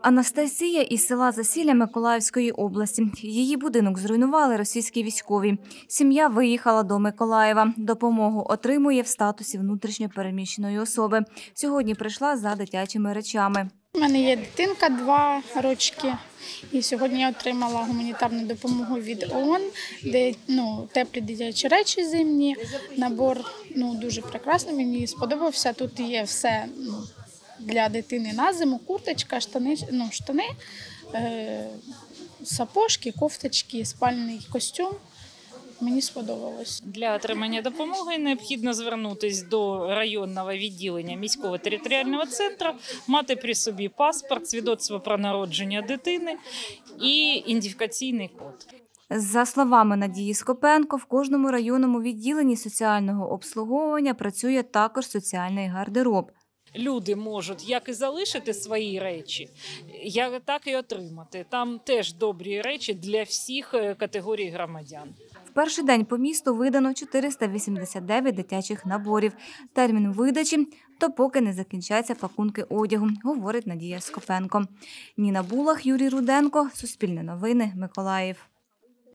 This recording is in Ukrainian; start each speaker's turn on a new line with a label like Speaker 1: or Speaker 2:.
Speaker 1: Анастасія із села Засілля Миколаївської області. Її будинок зруйнували російські військові. Сім'я виїхала до Миколаєва. Допомогу отримує в статусі внутрішньо переміщеної особи. Сьогодні прийшла за дитячими речами.
Speaker 2: У мене є дитинка 2 рочки, і сьогодні я отримала гуманітарну допомогу від ООН, де теплі дитячі речі зимні, набор дуже прекрасний, мені сподобався. Тут є все для дитини на зиму, курточка, штани, сапожки, кофточки, спальний костюм. Мені сподобалось.
Speaker 3: Для отримання допомоги необхідно звернутися до районного відділення міського територіального центру, мати при собі паспорт, свідоцтво про народження дитини і ідентифікаційний код.
Speaker 1: За словами Надії Скопенко, в кожному районному відділенні соціального обслуговування працює також соціальний гардероб.
Speaker 3: Люди можуть як і залишити свої речі, так і отримати. Там теж добрі речі для всіх категорій громадян.
Speaker 1: В перший день по місту видано 489 дитячих наборів. Термін видачі – допоки не закінчаться пакунки одягу, говорить Надія Скопенко. Ніна Булах, Юрій Руденко, Суспільне новини, Миколаїв.